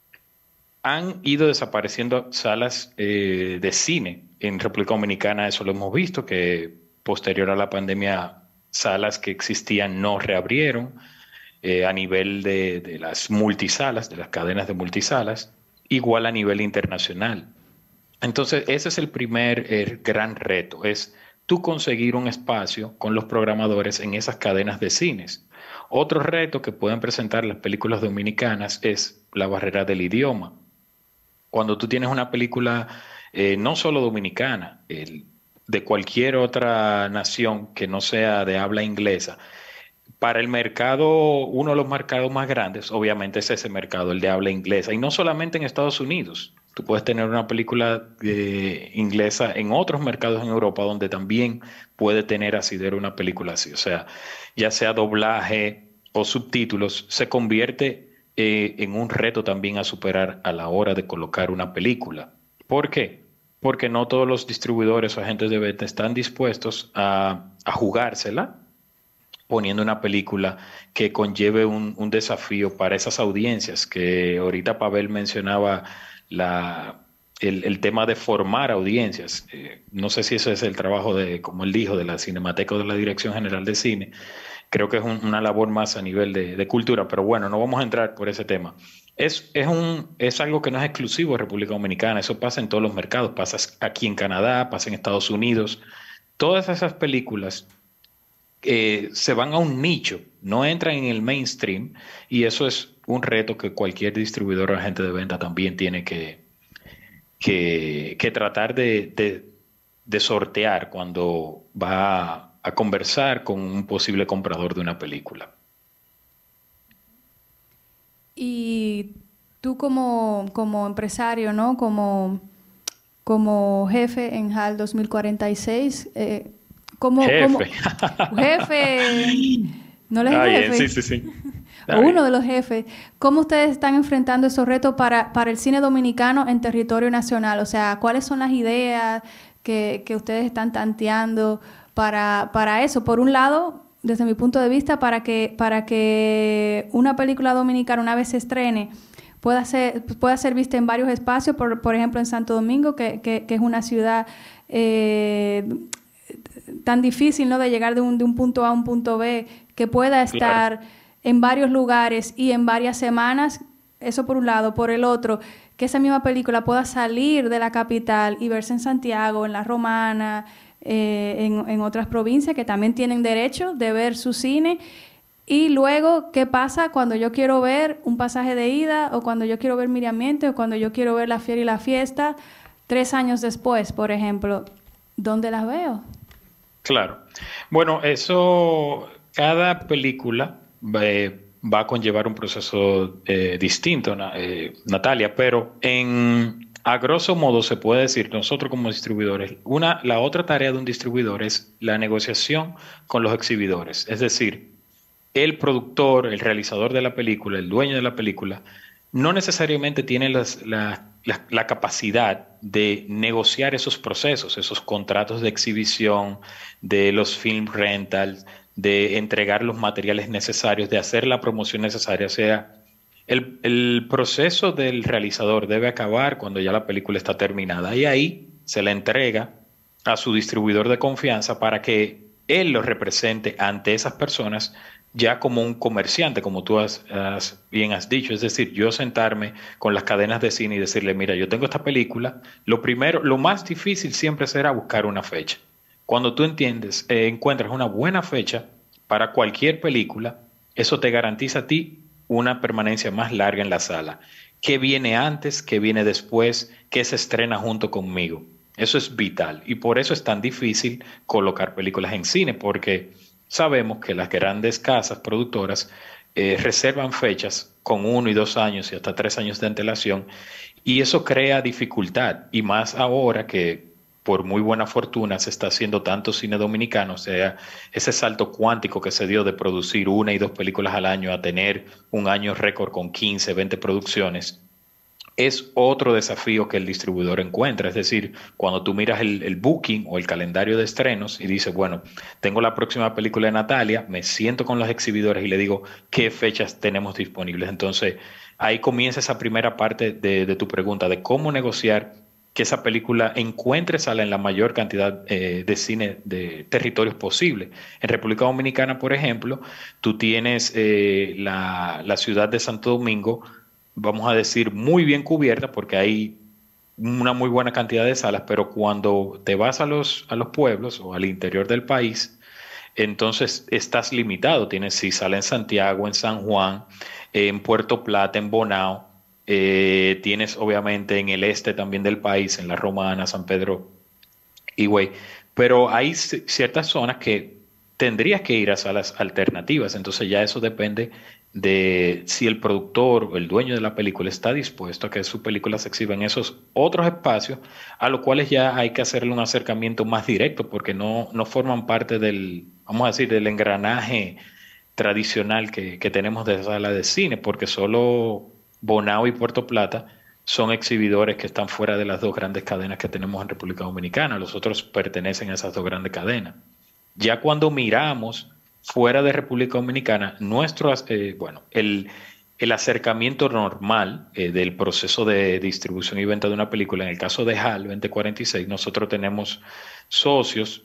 han ido desapareciendo salas eh, de cine. En República Dominicana eso lo hemos visto, que posterior a la pandemia salas que existían no reabrieron eh, a nivel de, de las multisalas, de las cadenas de multisalas, igual a nivel internacional. Entonces, ese es el primer eh, gran reto, es tú conseguir un espacio con los programadores en esas cadenas de cines. Otro reto que pueden presentar las películas dominicanas es la barrera del idioma. Cuando tú tienes una película eh, no solo dominicana, el, de cualquier otra nación que no sea de habla inglesa, para el mercado, uno de los mercados más grandes, obviamente es ese mercado, el de habla inglesa, y no solamente en Estados Unidos. Tú puedes tener una película eh, inglesa en otros mercados en Europa donde también puede tener asidero una película así. O sea, ya sea doblaje o subtítulos, se convierte eh, en un reto también a superar a la hora de colocar una película. ¿Por qué? Porque no todos los distribuidores o agentes de venta están dispuestos a, a jugársela poniendo una película que conlleve un, un desafío para esas audiencias, que ahorita Pavel mencionaba la, el, el tema de formar audiencias. Eh, no sé si ese es el trabajo de, como él dijo, de la Cinemateca o de la Dirección General de Cine. Creo que es un, una labor más a nivel de, de cultura, pero bueno, no vamos a entrar por ese tema. Es, es, un, es algo que no es exclusivo de República Dominicana, eso pasa en todos los mercados, pasa aquí en Canadá, pasa en Estados Unidos. Todas esas películas eh, se van a un nicho, no entran en el mainstream, y eso es un reto que cualquier distribuidor o agente de venta también tiene que, que, que tratar de, de, de sortear cuando va a, a conversar con un posible comprador de una película. Y tú como, como empresario, ¿no? Como, como jefe en H A L dos mil cuarenta y seis, eh, ¿cómo, jefe. cómo, jefe, no le ah, jefe, bien, sí, sí, sí. o uno de los jefes, ¿cómo ustedes están enfrentando esos retos para, para el cine dominicano en territorio nacional? O sea, ¿cuáles son las ideas que, que ustedes están tanteando para, para eso? Por un lado, desde mi punto de vista, para que, para que una película dominicana, una vez se estrene, pueda ser, pueda ser vista en varios espacios, por, por ejemplo en Santo Domingo, que, que, que es una ciudad eh, tan difícil, ¿no?, de llegar de un, de un punto A a un punto B, que pueda estar claro en varios lugares y en varias semanas. Eso por un lado. Por el otro, que esa misma película pueda salir de la capital y verse en Santiago, en La Romana, eh, en, en otras provincias que también tienen derecho de ver su cine. Y luego, ¿qué pasa cuando yo quiero ver Un pasaje de ida, o cuando yo quiero ver Miriam Miente, o cuando yo quiero ver La Fiera y la Fiesta, tres años después, por ejemplo? ¿Dónde las veo? Claro. Bueno, eso, cada película eh, va a conllevar un proceso eh, distinto, eh, Natalia, pero en, A grosso modo se puede decir, nosotros como distribuidores, una, la otra tarea de un distribuidor es la negociación con los exhibidores. Es decir, el productor, el realizador de la película, el dueño de la película, no necesariamente tiene las, la, la, la capacidad de negociar esos procesos, esos contratos de exhibición, de los film rentals, de entregar los materiales necesarios, de hacer la promoción necesaria. O sea, el, el proceso del realizador debe acabar cuando ya la película está terminada y ahí se la entrega a su distribuidor de confianza para que él lo represente ante esas personas ya como un comerciante, como tú has, has, bien has dicho. Es decir, yo sentarme con las cadenas de cine y decirle, mira, yo tengo esta película. Lo primero, lo más difícil siempre será buscar una fecha. Cuando tú entiendes, eh, encuentras una buena fecha para cualquier película, eso te garantiza a ti una permanencia más larga en la sala. ¿Qué viene antes? ¿Qué viene después? ¿Qué se estrena junto conmigo? Eso es vital y por eso es tan difícil colocar películas en cine, porque sabemos que las grandes casas productoras eh, reservan fechas con uno y dos años y hasta tres años de antelación y eso crea dificultad y más ahora que por muy buena fortuna se está haciendo tanto cine dominicano, o sea, ese salto cuántico que se dio de producir una y dos películas al año a tener un año récord con quince, veinte producciones, es otro desafío que el distribuidor encuentra. Es decir, cuando tú miras el, el booking o el calendario de estrenos y dices, bueno, tengo la próxima película de Natalia, me siento con los exhibidores y le digo qué fechas tenemos disponibles. Entonces, ahí comienza esa primera parte de, de tu pregunta, de cómo negociar que esa película encuentre sala en la mayor cantidad eh, de cine de territorios posible. En República Dominicana, por ejemplo, tú tienes eh, la, la ciudad de Santo Domingo, vamos a decir, muy bien cubierta porque hay una muy buena cantidad de salas, pero cuando te vas a los, a los pueblos o al interior del país, entonces estás limitado. Tienes sí sala en Santiago, en San Juan, en Puerto Plata, en Bonao. Eh, tienes obviamente en el este también del país, en La Romana, San Pedro, Higüey, pero hay ciertas zonas que tendrías que ir a salas alternativas, entonces ya eso depende de si el productor o el dueño de la película está dispuesto a que su película se exhiba en esos otros espacios, a los cuales ya hay que hacerle un acercamiento más directo porque no, no forman parte del, vamos a decir, del engranaje tradicional que, que tenemos de sala de cine, porque solo Bonao y Puerto Plata son exhibidores que están fuera de las dos grandes cadenas que tenemos en República Dominicana. Los otros pertenecen a esas dos grandes cadenas. Ya cuando miramos fuera de República Dominicana, nuestro, eh, bueno, el, el acercamiento normal eh, del proceso de distribución y venta de una película, en el caso de HAL veinte cuarenta y seis, nosotros tenemos socios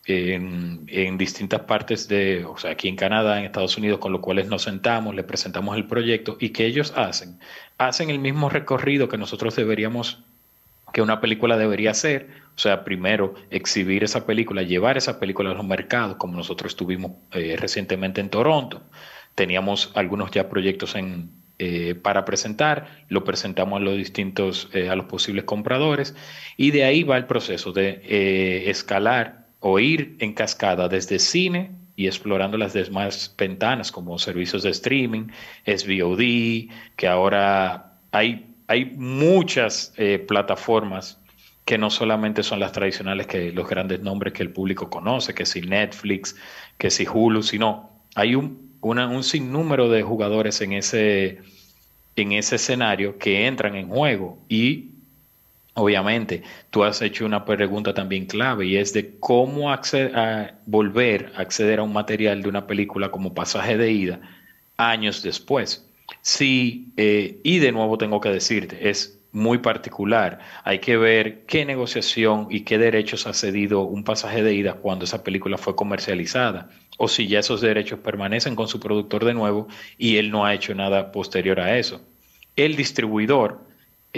En, en distintas partes de, o sea, aquí en Canadá, en Estados Unidos, con los cuales nos sentamos, les presentamos el proyecto y que ellos hacen, hacen el mismo recorrido que nosotros deberíamos, que una película debería hacer, o sea, primero exhibir esa película, llevar esa película a los mercados, como nosotros estuvimos eh, recientemente en Toronto, teníamos algunos ya proyectos en, eh, para presentar, lo presentamos a los distintos, eh, a los posibles compradores y de ahí va el proceso de eh, escalar o ir en cascada desde cine y explorando las demás ventanas como servicios de streaming, S V O D, que ahora hay, hay muchas eh, plataformas que no solamente son las tradicionales, que los grandes nombres que el público conoce, que si Netflix, que si Hulu, sino hay un, una, un sinnúmero de jugadores en ese, en ese escenario que entran en juego y obviamente, tú has hecho una pregunta también clave y es de cómo acceder a volver a acceder a un material de una película como Pasaje de Ida años después. Sí, eh, y de nuevo tengo que decirte, es muy particular. Hay que ver qué negociación y qué derechos ha cedido un Pasaje de Ida cuando esa película fue comercializada, o si ya esos derechos permanecen con su productor de nuevo y él no ha hecho nada posterior a eso. El distribuidor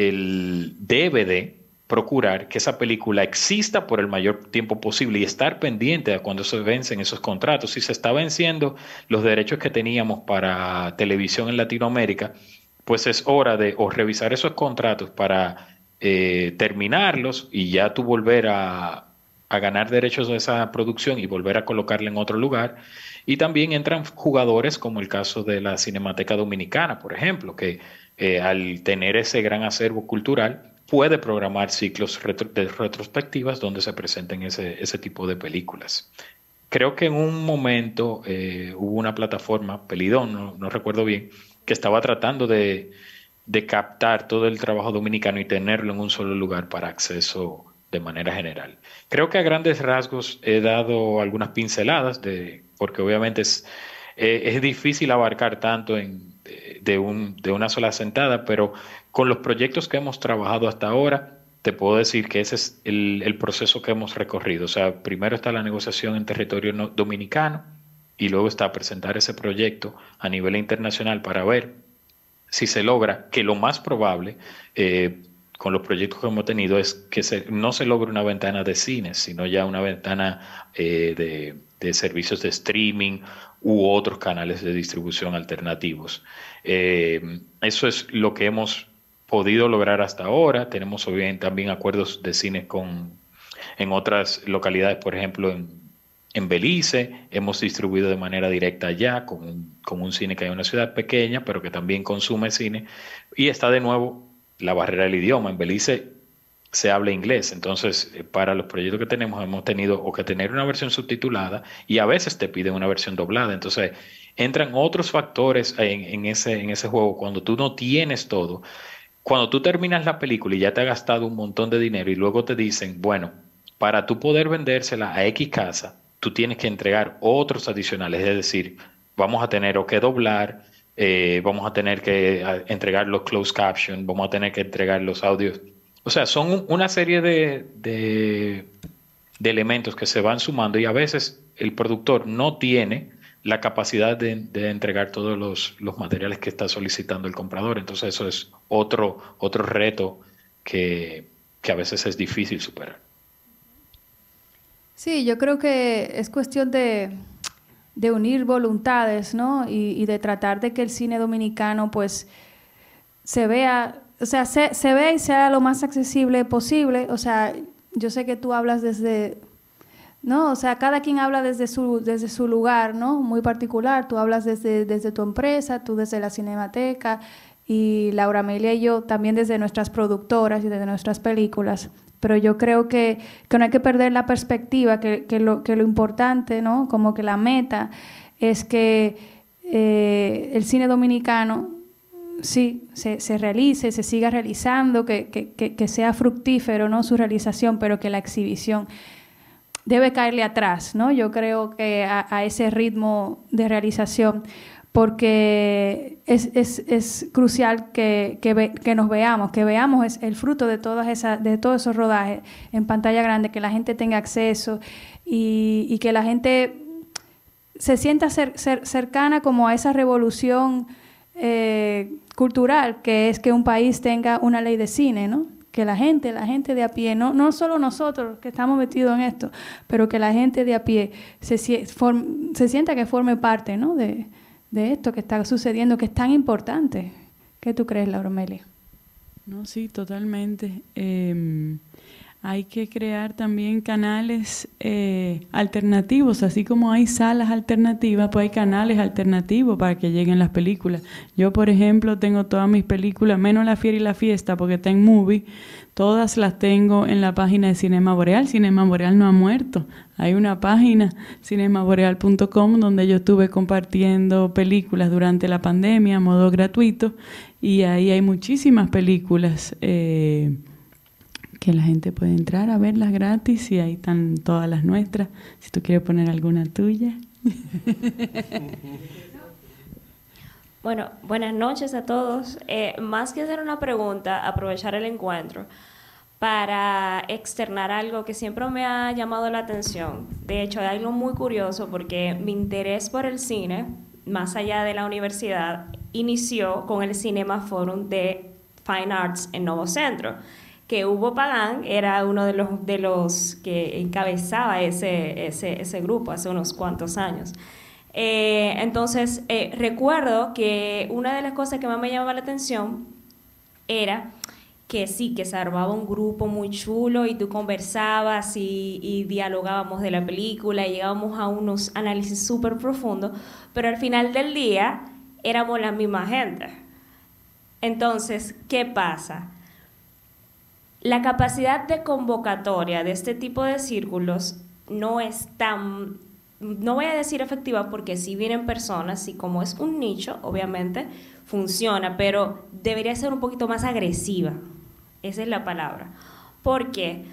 el debe de procurar que esa película exista por el mayor tiempo posible y estar pendiente de cuando se vencen esos contratos. Si se está venciendo los derechos que teníamos para televisión en Latinoamérica, pues es hora de o revisar esos contratos para eh, terminarlos y ya tú volver a, a ganar derechos de esa producción y volver a colocarla en otro lugar. Y también entran jugadores como el caso de la Cinemateca Dominicana, por ejemplo, que Eh, al tener ese gran acervo cultural, puede programar ciclos retro, de retrospectivas donde se presenten ese, ese tipo de películas. Creo que en un momento eh, hubo una plataforma, Pelidón, no, no recuerdo bien, que estaba tratando de, de captar todo el trabajo dominicano y tenerlo en un solo lugar para acceso de manera general. Creo que a grandes rasgos he dado algunas pinceladas, de, porque obviamente es, eh, es difícil abarcar tanto en, de, de, un, de una sola sentada, pero con los proyectos que hemos trabajado hasta ahora, te puedo decir que ese es el, el proceso que hemos recorrido. O sea, primero está la negociación en territorio no, dominicano y luego está presentar ese proyecto a nivel internacional para ver si se logra, que lo más probable eh, con los proyectos que hemos tenido es que se, no se logre una ventana de cines, sino ya una ventana eh, de, de servicios de streaming u otros canales de distribución alternativos. Eh, eso es lo que hemos podido lograr hasta ahora. Tenemos bien, también acuerdos de cine con, en otras localidades, por ejemplo, en, en Belice. Hemos distribuido de manera directa allá con un, con un cine que hay en una ciudad pequeña, pero que también consume cine. Y está de nuevo la barrera del idioma. En Belice se habla inglés, entonces para los proyectos que tenemos hemos tenido o que tener una versión subtitulada y a veces te piden una versión doblada. Entonces entran otros factores en, en, ese, en ese juego cuando tú no tienes todo. Cuando tú terminas la película y ya te has gastado un montón de dinero y luego te dicen, bueno, para tú poder vendérsela a X casa, tú tienes que entregar otros adicionales, es decir, vamos a tener o que doblar, eh, vamos a tener que a, entregar los closed caption, vamos a tener que entregar los audios. O sea, son un, una serie de, de, de elementos que se van sumando y a veces el productor no tiene la capacidad de, de entregar todos los, los materiales que está solicitando el comprador. Entonces eso es otro, otro reto que, que a veces es difícil superar. Sí, yo creo que es cuestión de, de unir voluntades, ¿no? Y, y de tratar de que el cine dominicano pues se vea, o sea, se, se vea y sea lo más accesible posible. O sea, yo sé que tú hablas desde... ¿no? O sea, cada quien habla desde su, desde su lugar, ¿no? Muy particular. Tú hablas desde, desde tu empresa, tú desde la Cinemateca, y Laura Amelia y yo también desde nuestras productoras y desde nuestras películas. Pero yo creo que, que no hay que perder la perspectiva, que, que, lo, que lo importante, ¿no? Como que la meta es que eh, el cine dominicano sí se, se realice, se siga realizando, que, que, que, que sea fructífero, ¿no? Su realización, pero que la exhibición debe caerle atrás, ¿no? Yo creo que a, a ese ritmo de realización, porque es, es, es crucial que, que, ve, que nos veamos, que veamos es el fruto de todas esas, de todos esos rodajes en pantalla grande, que la gente tenga acceso y, y que la gente se sienta cer, cer, cercana como a esa revolución eh, cultural, que es que un país tenga una ley de cine, ¿no? Que la gente, la gente de a pie, no, no solo nosotros que estamos metidos en esto, pero que la gente de a pie se, form, se sienta que forme parte, ¿no? de, de esto que está sucediendo, que es tan importante. ¿Qué tú crees, Laura Amelia? No, sí, totalmente. Eh, hay que crear también canales eh, alternativos, así como hay salas alternativas, pues hay canales alternativos para que lleguen las películas. Yo, por ejemplo, tengo todas mis películas, menos La Fiera y la Fiesta, porque está en Movie, todas las tengo en la página de Cinema Boreal. Cinema Boreal no ha muerto. Hay una página, cinema boreal punto com, donde yo estuve compartiendo películas durante la pandemia a modo gratuito, y ahí hay muchísimas películas eh, que la gente puede entrar a verlas gratis, y ahí están todas las nuestras. Si tú quieres poner alguna tuya. Bueno, buenas noches a todos. Eh, más que hacer una pregunta, aprovechar el encuentro para externar algo que siempre me ha llamado la atención. De hecho, hay algo muy curioso, porque mi interés por el cine, más allá de la universidad, inició con el Cinema Forum de Fine Arts en Novo Centro, que Hugo Pagán era uno de los, de los que encabezaba ese, ese, ese grupo hace unos cuantos años. Eh, entonces, eh, recuerdo que una de las cosas que más me llamaba la atención era que sí, que se armaba un grupo muy chulo y tú conversabas y, y dialogábamos de la película y llegábamos a unos análisis súper profundos, pero al final del día éramos la misma gente. Entonces, ¿qué pasa? la capacidad de convocatoria de este tipo de círculos no es tan, no voy a decir efectiva porque sí vienen personas y como es un nicho, obviamente funciona, pero debería ser un poquito más agresiva. Esa es la palabra. ¿Por qué?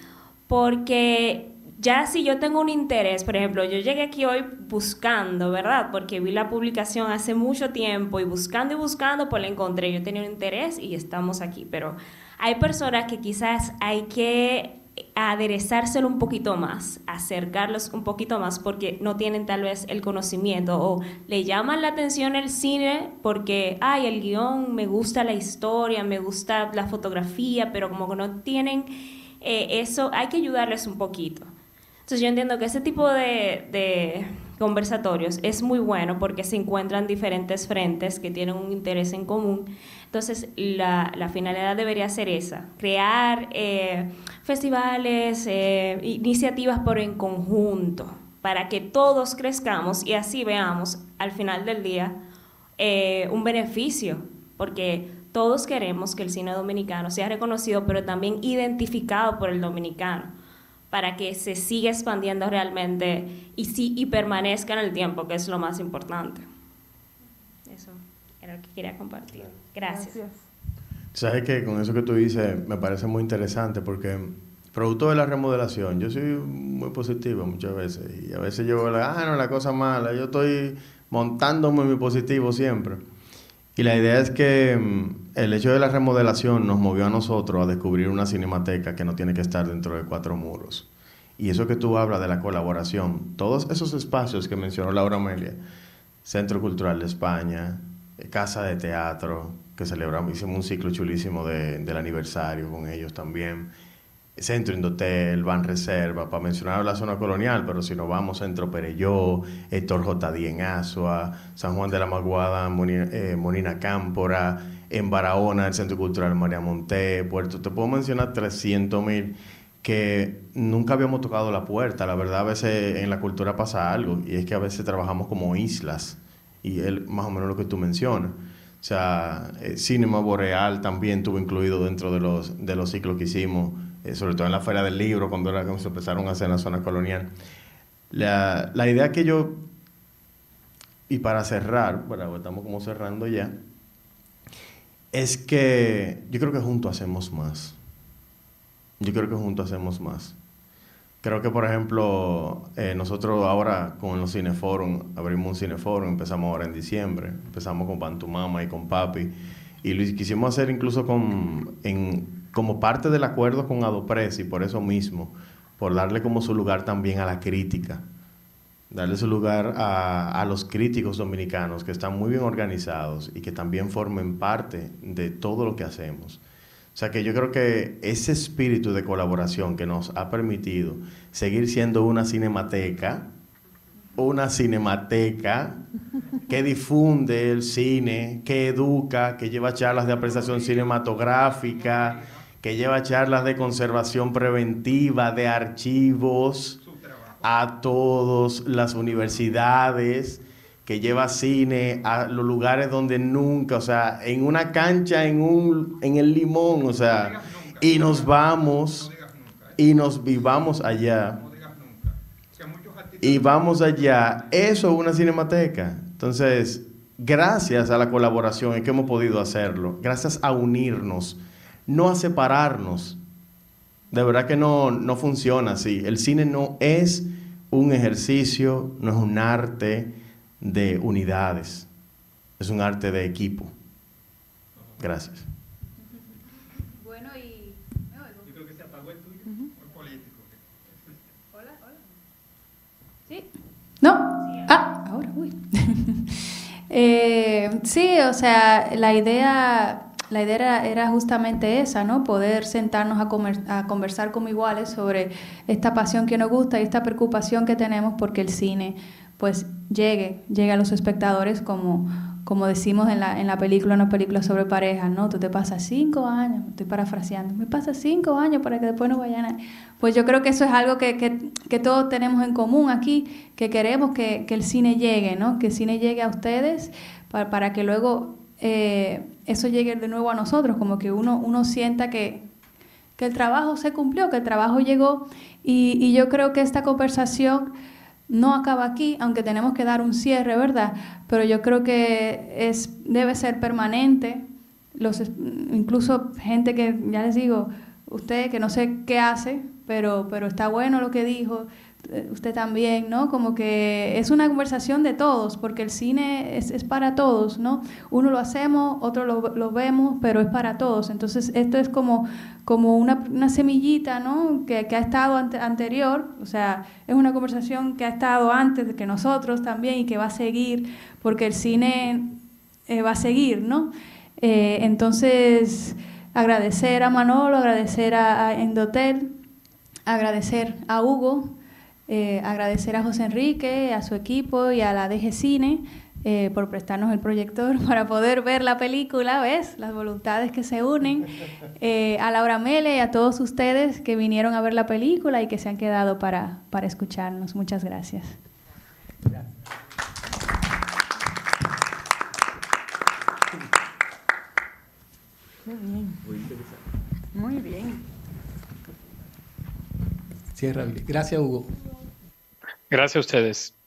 Porque ya si yo tengo un interés, por ejemplo, yo llegué aquí hoy buscando, ¿verdad? Porque vi la publicación hace mucho tiempo y buscando y buscando, pues la encontré. Yo tenía un interés y estamos aquí, pero hay personas que quizás hay que aderezárselo un poquito más, acercarlos un poquito más porque no tienen tal vez el conocimiento o le llaman la atención el cine porque, ay, el guión, me gusta la historia, me gusta la fotografía, pero como que no tienen eh, eso, hay que ayudarles un poquito. Entonces yo entiendo que ese tipo de, de conversatorios es muy bueno porque se encuentran diferentes frentes que tienen un interés en común. Entonces la, la finalidad debería ser esa, crear eh, festivales, eh, iniciativas por en conjunto para que todos crezcamos y así veamos al final del día eh, un beneficio, porque todos queremos que el cine dominicano sea reconocido pero también identificado por el dominicano, para que se siga expandiendo realmente y, sí, y permanezca en el tiempo, que es lo más importante. Eso era lo que quería compartir. Gracias. Gracias. Sabes que con eso que tú dices me parece muy interesante porque producto de la remodelación, yo soy muy positivo muchas veces y a veces yo, ah, no, la cosa mala, yo estoy montándome mi positivo siempre. Y la idea es que el hecho de la remodelación nos movió a nosotros a descubrir una cinemateca que no tiene que estar dentro de cuatro muros. Y eso que tú hablas de la colaboración, todos esos espacios que mencionó Laura Amelia, Centro Cultural de España, Casa de Teatro, que celebramos, hicimos un ciclo chulísimo de, del aniversario con ellos también, Centro Indotel, Ban Reserva, para mencionar la zona colonial, pero si nos vamos, Centro Perelló, Héctor J. Díaz en Asua, San Juan de la Maguada, Monina, eh, Monina Cámpora, en Barahona, el Centro Cultural María Monté, Puerto, te puedo mencionar trescientos mil que nunca habíamos tocado la puerta. La verdad, a veces en la cultura pasa algo, y es que a veces trabajamos como islas, y es más o menos lo que tú mencionas. O sea, el Cinema Boreal también tuvo incluido dentro de los, de los ciclos que hicimos, eh, sobre todo en la Feria del Libro, cuando era que se empezaron a hacer en la zona colonial. La, la idea que yo, y para cerrar, bueno, estamos como cerrando ya, es que yo creo que juntos hacemos más. Yo creo que juntos hacemos más. Creo que, por ejemplo, eh, nosotros ahora con los Cineforum, abrimos un Cineforum, empezamos ahora en diciembre, empezamos con Pantumama y con Papi, y lo quisimos hacer incluso con, en, como parte del acuerdo con Adopres, y por eso mismo, por darle como su lugar también a la crítica, darle su lugar a, a los críticos dominicanos que están muy bien organizados y que también formen parte de todo lo que hacemos. O sea que yo creo que ese espíritu de colaboración que nos ha permitido seguir siendo una cinemateca, una cinemateca que difunde el cine, que educa, que lleva charlas de apreciación cinematográfica, que lleva charlas de conservación preventiva, de archivos a todas las universidades, que lleva cine a los lugares donde nunca, o sea, en una cancha, en un en el Limón, o sea, y nos vamos, y nos vivamos allá, y vamos allá. Eso es una cinemateca. Entonces, gracias a la colaboración es que hemos podido hacerlo, gracias a unirnos, no a separarnos. De verdad que no, no funciona así. El cine no es un ejercicio, no es un arte de unidades, es un arte de equipo. Gracias. Bueno, y yo creo que se apagó el tuyo, uh-huh. Por político. Hola, hola. ¿Sí? ¿No? Ah, ahora, uy. eh, sí, o sea, la idea, la idea era, era justamente esa, ¿no? Poder sentarnos a, comer, a conversar como iguales sobre esta pasión que nos gusta y esta preocupación que tenemos porque el cine pues llegue, llegue a los espectadores como, como decimos en la, en la película, una película sobre parejas, ¿no? Tú te pasas cinco años, estoy parafraseando, me pasas cinco años para que después no vayan a... Pues yo creo que eso es algo que, que, que todos tenemos en común aquí, que queremos que, que el cine llegue, ¿no? Que el cine llegue a ustedes para, para que luego eh, eso llegue de nuevo a nosotros, como que uno, uno sienta que, que el trabajo se cumplió, que el trabajo llegó, y, y yo creo que esta conversación no acaba aquí, aunque tenemos que dar un cierre, ¿verdad? Pero yo creo que es, debe ser permanente. Los, incluso gente que, ya les digo, usted que no sé qué hace, pero, pero está bueno lo que dijo, usted también, ¿no? Como que es una conversación de todos, porque el cine es, es para todos, ¿no? Uno lo hacemos, otro lo, lo vemos, pero es para todos. Entonces, esto es como, como una, una semillita, ¿no? Que, que ha estado ante, anterior, o sea, es una conversación que ha estado antes de que nosotros también y que va a seguir, porque el cine eh, va a seguir, ¿no? Eh, entonces, agradecer a Manolo, agradecer a, a Endotel, agradecer a Hugo, eh, agradecer a José Enrique, a su equipo y a la D G Cine eh, por prestarnos el proyector para poder ver la película, ¿ves? Las voluntades que se unen. Eh, a Laura Mele y a todos ustedes que vinieron a ver la película y que se han quedado para, para escucharnos. Muchas gracias. Muy bien. Muy bien. Cierra. Gracias, Hugo. Gracias a ustedes.